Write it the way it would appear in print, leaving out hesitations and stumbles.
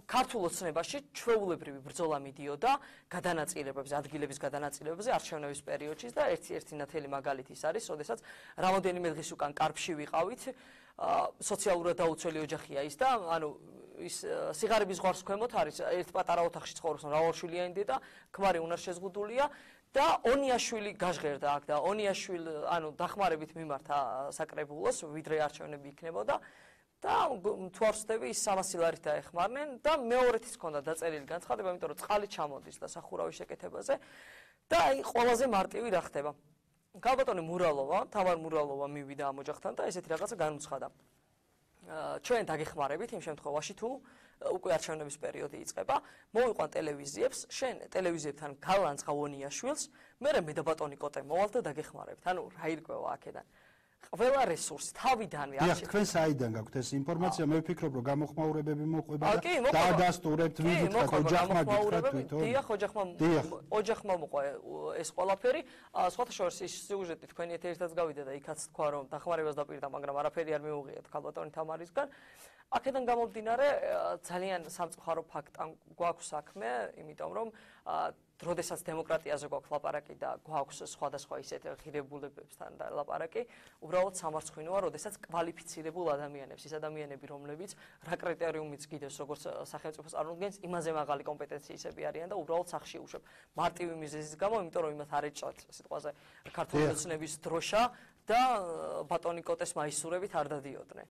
ქართულ ოცნებაში ჩვეულებრივი ბრძოლა მიდიოდა გადანაწილებებზე, ადგილების გადანაწილებებზე არჩევნების პერიოდში და ერთი ნათელი მაგალითი ის არის, როდესაც რამოდენიმე დღის უკან კარფში ვიყავით, სოციალურად დაუცველი ოჯახია ის და ანუ ის სიღარიბის ზღვარს ქვემოთ არის ერთ პატარა ოთახში ცხოვრობს მრავალშვილიანი დედა, ქმარი უნარშეზღუდულია და ონიაშვილი გაჟღერდა აქ და ონიაშვილი ანუ დახმარებით მიმართა საკრებულოს, ვიდრე არჩევნები იქნებოდა და თუ არ ვცდები ის 300 ლარით დაეხმარნენ და მეორეთის ჰქონდა დაწერილი განცხადება, იმიტომ რომ წყალი ჩამოდის და სახურავის შეკეთებაზე და აი ყველაზე მარტივი რა ხდება. ქალბატონი მურალოვა, თამარ მურალოვა მივიდა ამ ოჯახთან და ესეთი რაღაცა განუცხადა. ჩვენ დაგეხმარებით იმ შემთხვევაში თუ უკვე არჩევნების პერიოდი იწყება, მოვიყვან ტელევიზიებს, შენ ტელევიზიებთან გალანძღ ონიაშვილს, მე და ბატონი კოტე მოვალ და დაგეხმარებით. ანუ რა ირკვევა აქედან. ყველა რესურსი თავიდანვე არ თქვენ საიდან გაქვთ ეს ინფორმაცია? მე ვფიქრობ რომ გამოხმაურებები მოყვება და დაადასტურებთ ვიდით ოჯახმა გითხრათ. დიახ, ოჯახმა მოყვა ეს ყველაფერი. სხვათა შორის ის სიუჟეტი თქვენი ეთერითაც გავიდა და იქაც თქვა რომ დახმარებას დაპირდა, მაგრამ არაფერი არ მიუღიათ ქალბატონი თამარისგან. აქედან გამომდინარე ძალიან სამწუხარო ფაქტთან გვაქვს საქმე, იმიტომ რომ როდესაც დემოკრატიაზე გვაქვს ლაპარაკი და გვაქვს სხვადასხვა ისეთ ღირებულებებთან და ლაპარაკი, უბრალოდ სამარცხვინოა, როდესაც კვალიფიცირებულ ადამიანებს, ის ადამიანები, რომლებიც რა კრიტერიუმიც გიდევს, როგორც სახელმწიფოს წარმოადგენს, იმაზე მაღალი კომპეტენციისები არიან და უბრალოდ სახში უშვებ. მარტივი მიზეზის გამო, იმიტომ რომ იმათ არ ეჭვათ სიტყვაზე ქართული ოცნების დროშა და ბატონი კოტეს მაისურებით არ დადიოდნენ.